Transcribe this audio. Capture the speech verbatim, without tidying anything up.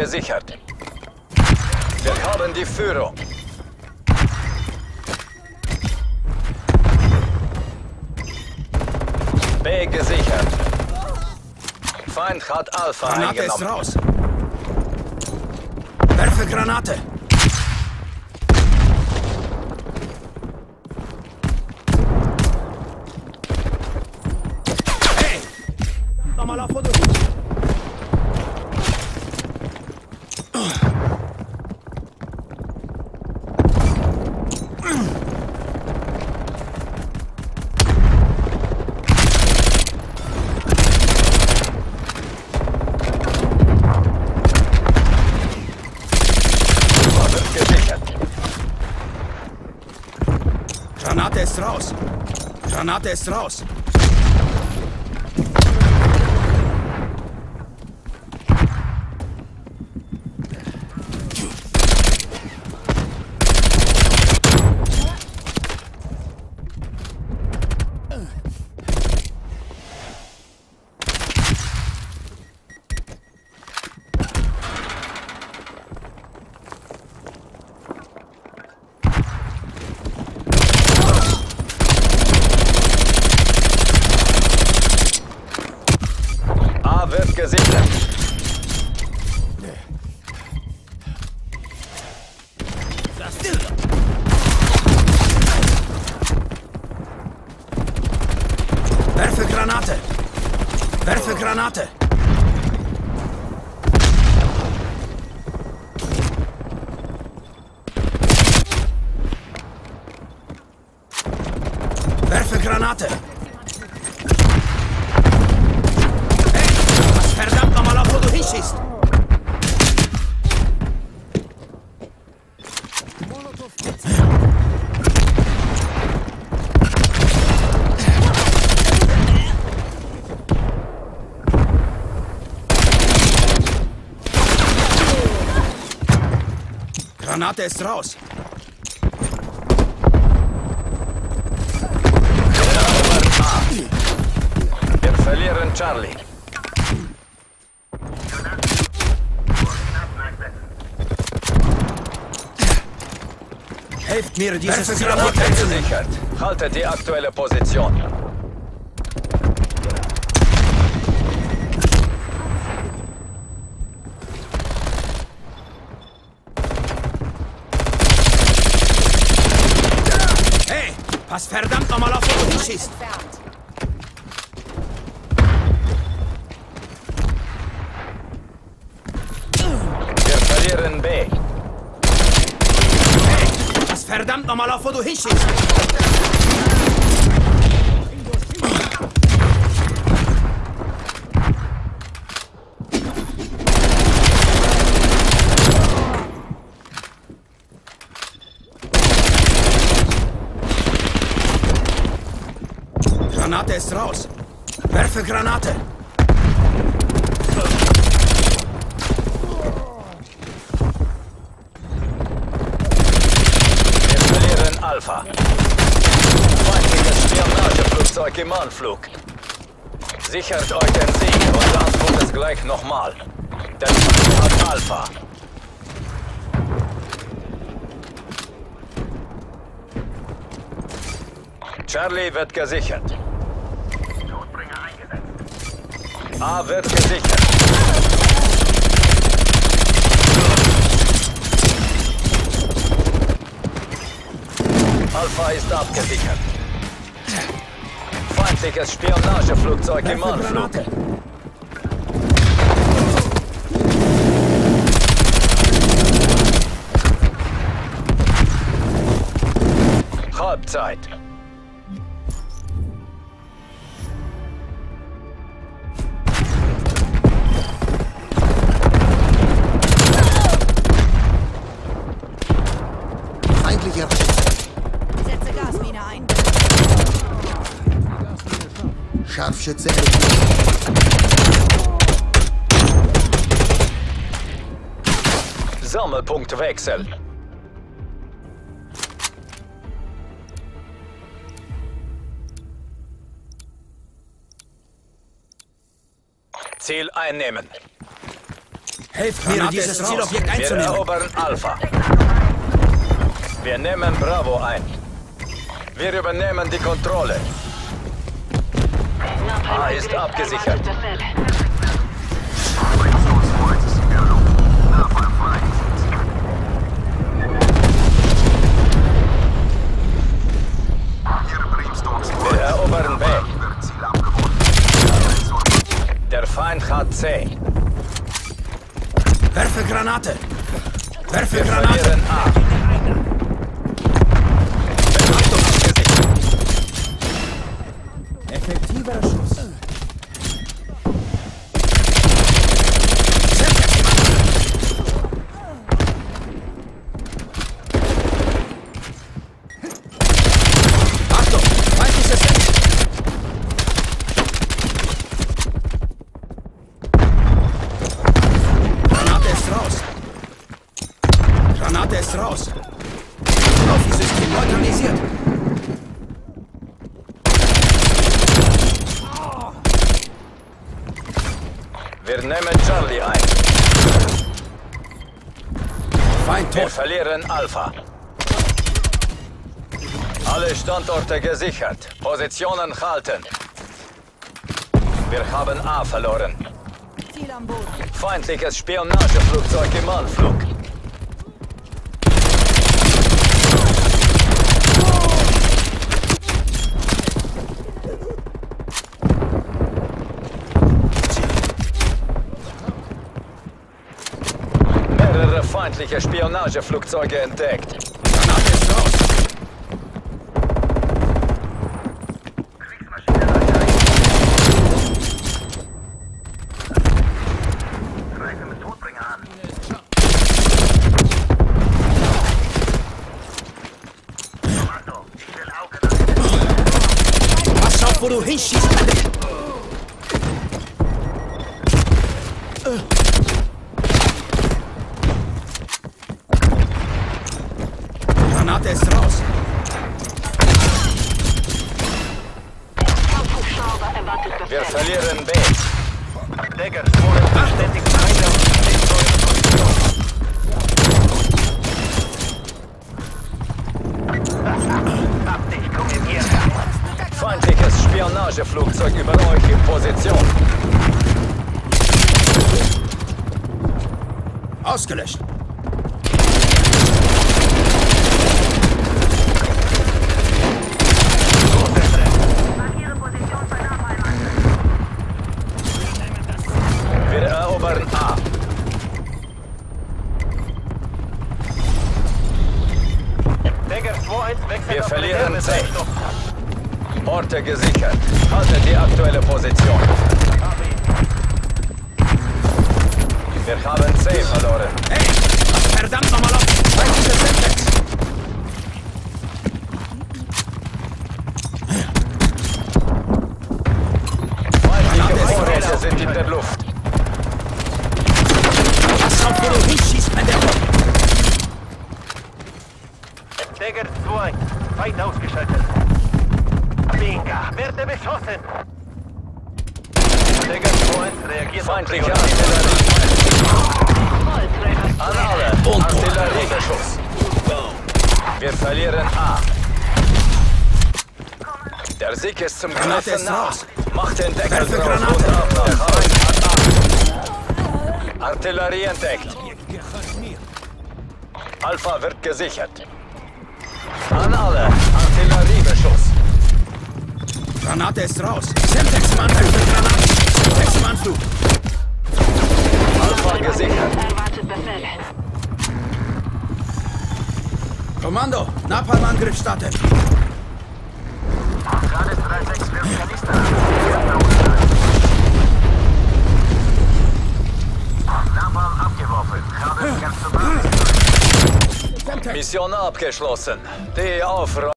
gesichert. Wir haben die Führung. B gesichert. Feind hat Alpha Granate eingenommen. ist raus. Werfe Granate. Hey! Nochmal auf Foto. Granate ist raus. Granate ist raus. Wird gesichert. Werfe Granate. Werfe Granate. Werfe Granate. Verdammt nochmal auf, wo du hinschießt! Granate ist raus! Wir verlieren Charlie. Helft mir, dieses Ziel gesichert. Haltet die aktuelle Position. Hey, pass verdammt nochmal auf, wo du hinschießt! Wir verlieren B. Verdammt nochmal auf, wo du hinschießt! Granate ist raus! Werfe Granate! Alpha. Feindliches Spionageflugzeug im Anflug. Sichert euch den Sieg und antwortet es gleich nochmal. Der Feind hat Alpha. Charlie wird gesichert. A wird gesichert. Alpha ist abgesichert. Feindliches Spionageflugzeug im Anflug. Halbzeit. Feindlicher. Setze Gasmine ein. Scharfschütze. Sammelpunkt wechseln. Ziel einnehmen. Helft mir, dieses Zielobjekt Wir einzunehmen. erobern Alpha. Wir nehmen Bravo ein. Wir übernehmen die Kontrolle. A ist abgesichert. Wir erobern B. Der Feind hat C. Werfe Granate. Werfe Wir Granate. verlieren A. Achtung, abgesichert. Effektiver Schuss. Achtung, feindliches Send. Granate ist raus. Granate ist raus. Profi-System neutralisiert. Wir nehmen Charlie ein. Feind Wir tot. verlieren Alpha. Alle Standorte gesichert. Positionen halten. Wir haben A verloren. Ziel am Boden. Feindliches Spionageflugzeug im Anflug. Mehrere feindliche Spionageflugzeuge entdeckt. Granate ist raus. Pass auf, wo du hinschießt. Granate ist raus. Kampfhubschrauber erwartet Wir Befehl. verlieren B. Decker, Spuren bestätigt Einsatz. Hab dich, komm in hier. Feindliches Spionageflugzeug über euch in Position. Ausgelöscht. Wir erobern A. Decker, zwei eins, wechselt Wir auf verlieren C. Reserve. Orte gesichert. Haltet die aktuelle Position. Wir haben C verloren. Hey, pass verdammt nochmal auf. Feindliches Semtex. Feindliche Vorräte sind in der Luft. Pass auf, wo du hinschießt, mein Decker. Decker, zwei eins, Feind ausgeschaltet. Binga, werde beschossen. Decker, zwei eins, reagiert auf Feindliche Priorität. Artillerie. An alle. Und Artilleriebeschuss. Wir verlieren A. Der Sieg ist zum Granate Greifen ist nah. raus. Macht den Deckel Werfe drauf Granate. und ab nach Feind hat A. Artillerie entdeckt. Alpha wird gesichert. An alle. Artilleriebeschuss. Granate ist raus. Semtex im Anflug für Granaten. Semtex im Anflug. Alpha gesichert. Erwartet Befehl. Kommando, Napalm-Angriff startet. Mission abgeschlossen. Die Aufräumung.